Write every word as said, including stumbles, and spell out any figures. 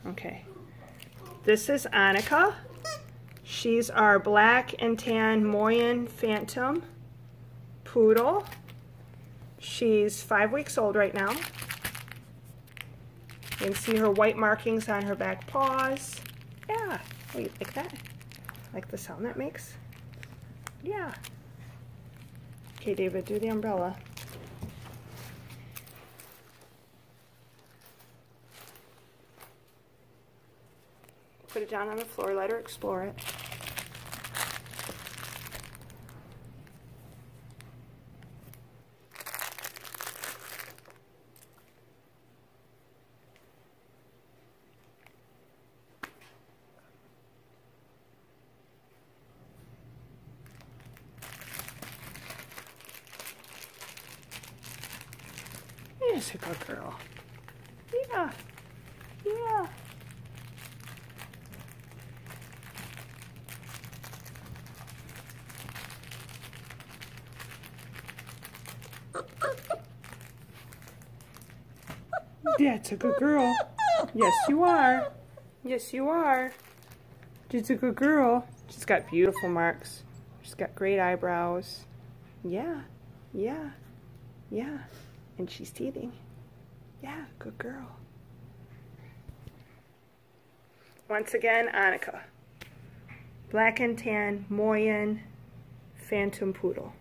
Okay. This is Annika. She's our black and tan Moyen Phantom Poodle. She's five weeks old right now. You can see her white markings on her back paws. Yeah, oh, you like that? Like the sound that makes? Yeah. Okay, David, do the umbrella. Put it down on the floor, let her explore it. Yes, a good girl. Yeah, yeah. That's a good girl. Yes, you are. Yes, you are. She's a good girl. She's got beautiful marks. She's got great eyebrows. Yeah, yeah, yeah. And she's teething. Yeah, good girl. Once again, Annika. Black and tan Moyen Phantom Poodle.